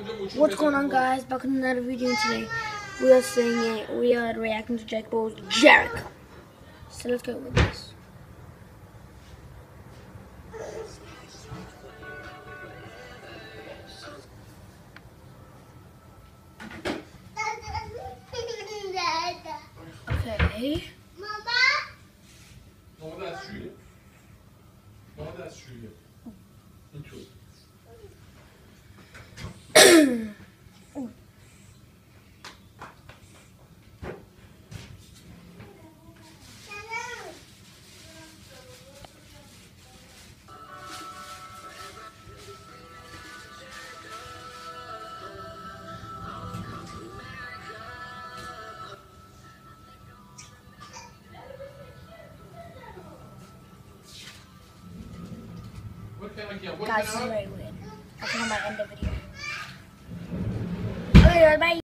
What's going on, guys? Back in another video. Today we are reacting to Jake Paul's JERIKA. So let's go with this. Okay. Guys, this is very weird. I think I might end the video. Okay, bye.